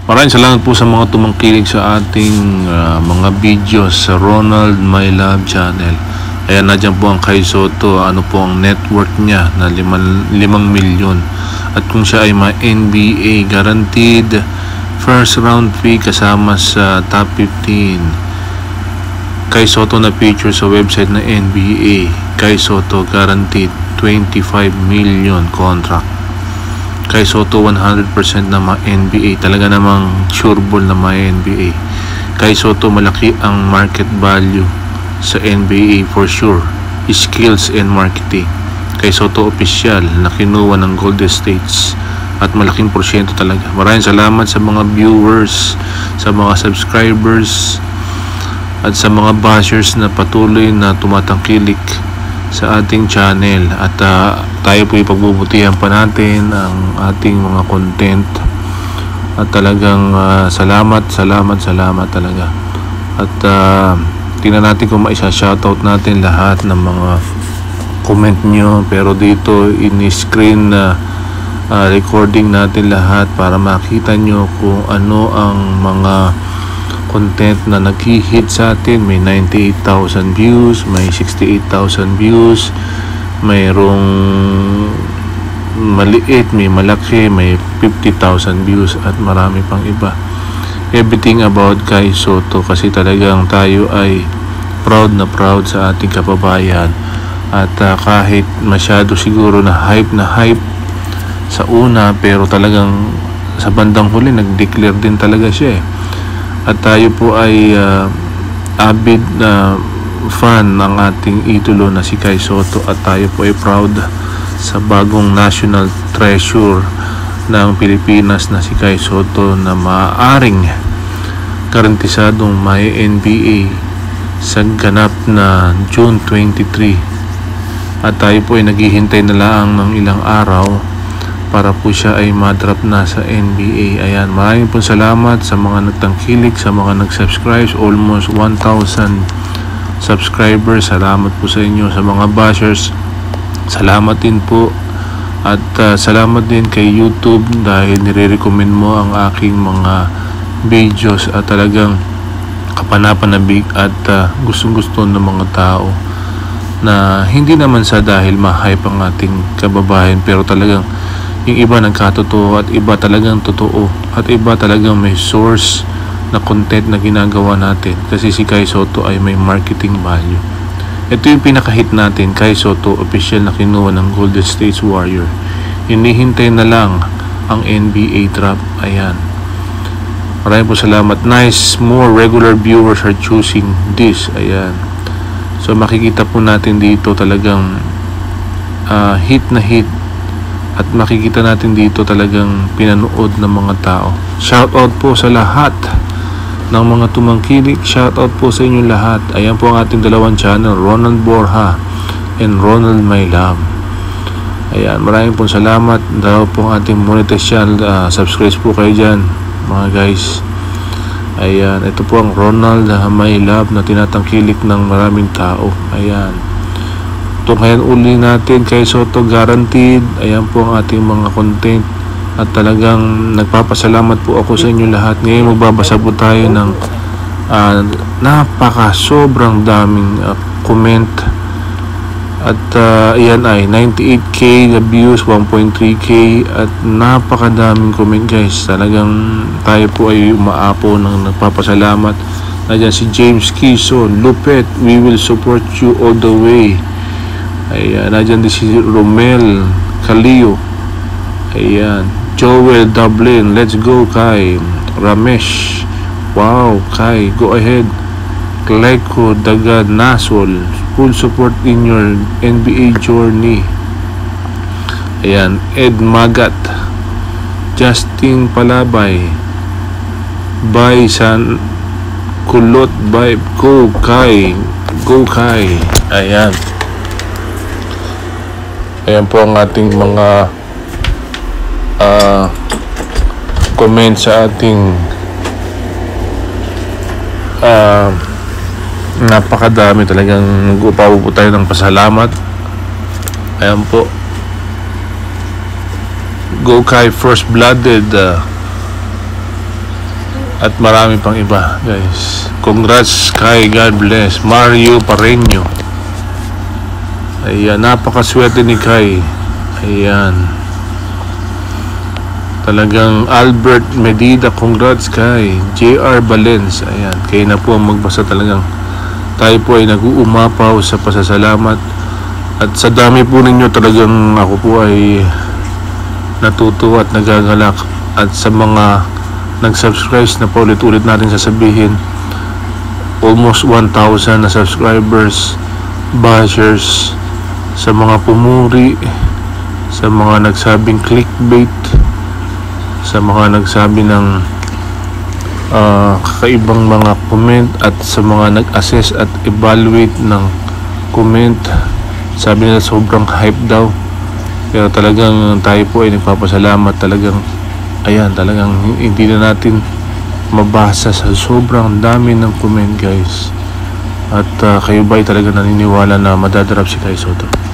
Maraming salamat po sa mga tumangkilig sa ating mga videos sa Ronald My Love channel. Ayan, nadyan po ang Kai Sotto. Ano po ang net worth niya na 5 milyon. At kung siya ay NBA guaranteed first round fee kasama sa top 15. Kai Sotto na feature sa website na NBA. Kai Sotto guaranteed 25 million contract. Kai Sotto 100% na NBA, talaga namang sureball na NBA. Kai Sotto malaki ang market value sa NBA for sure. Skills and marketing. Kai Sotto official na kinuha ng Golden States at malaking porsyento talaga. Maraming salamat sa mga viewers, sa mga subscribers at sa mga bashers na patuloy na tumatangkilik sa ating channel, at tayo po ipagbubutihan pa natin ang ating mga content, at talagang salamat talaga. At tingnan natin kung maisa-shoutout natin lahat ng mga comment nyo, pero dito in-screen recording natin lahat para makita nyo kung ano ang mga content na nag-hit sa atin. May 98,000 views, may 68,000 views, mayroong maliit, may malaki, may 50,000 views at marami pang iba. Everything about Kai Sotto, kasi talagang tayo ay proud sa ating kababayan, at kahit masyado siguro na hype sa una, pero talagang sa bandang huli nag-declare din talaga siya At tayo po ay avid na fan ng ating idolo na si Kai Sotto, at tayo po ay proud sa bagong national treasure ng Pilipinas na si Kai Sotto, na maaaring garantisadong may NBA sa ganap na June 23, at tayo po ay naghihintay na lang ng ilang araw para po siya ay madrop na sa NBA. Ayan, maraming po salamat sa mga nagtangkilik, sa mga nag-subscribe, almost 1,000 subscribers. Salamat po sa inyo. Sa mga bashers, salamat din po, at salamat din kay YouTube dahil nire-recommend mo ang aking mga videos, at talagang kapanapanabig at gustong-gusto ng mga tao, na hindi naman sa dahil ma-hype ang ating kababayan, pero talagang yung iba nagkatotoo, at iba talagang totoo, at iba talagang may source na content na ginagawa natin, kasi si Kai Sotto ay may marketing value. Ito yung pinaka-hit natin, Kai Sotto official na kinuha ng Golden State Warrior. Hinihintay na lang ang NBA drop. Ayan, maraming po salamat. Nice, more regular viewers are choosing this. Ayan, so makikita po natin dito talagang hit na hit, at makikita natin dito talagang pinanood ng mga tao. Shoutout po sa lahat ng mga tumangkilik. Shoutout po sa inyo lahat. Ayan po ang ating dalawang channel, Ronald Borja and Ronald My Love. Ayan, maraming po salamat. Dalawa po ang ating monetized channel. Subscribe po kayo dyan, mga guys. Ayan, ito po ang Ronald My Love na tinatangkilik ng maraming tao. Ayan, ito ngayon uli natin, Kai Sotto guaranteed. Ayan po ang ating mga content, at talagang nagpapasalamat po ako sa inyo lahat. Ngayon magbabasa po tayo ng sobrang daming comment, at iyan ay 98k na views, 1.3k, at napakadaming comment, guys. Talagang tayo po ay umaapo ng nagpapasalamat. Nandiyan si James Kison, Lupet, we will support you all the way. Ayan, nandiyan din si Romel Calio. Ayan, Joel Dublin, let's go Kai. Ramesh, wow Kai, go ahead. Kleiko Dagad Nasol, full support in your NBA journey. Ayan, Ed Magat, Justin Palabay, Bay San Kulot, Bay, go Kai, go Kai. Ayan, ayan po ang ating mga comment sa ating napakadami. Talagang nag-upaw po tayo ng pasalamat. Ayan po, go Kai, first blooded at marami pang iba, guys. Congrats kay, God bless. Mario Pareño. Ayan, napakaswerte ni Kai. Ayan. Talagang Albert Medida, congrats kay. JR Balens, ayan. Kayo na po ang magbasa talagang. Tayo po ay nag-uumapaw sa pasasalamat. At sa dami po ninyo talagang ako po ay natutuwa at nagagalak. At sa mga nag-subscribe na paulit-ulit natin sasabihin, almost 1,000 na subscribers, bashers, sa mga pumuri, sa mga nagsabing clickbait, sa mga nagsabi ng kakaibang mga comment, at sa mga nag-assess at evaluate ng comment. Sabi nila sobrang hype daw, pero talagang tayo po ay nagpapasalamat. Talagang ayan, talagang hindi na natin mabasa sa sobrang dami ng comment, guys. At kayo ba ay talaga naniniwala na madadrap si Kai Sotto?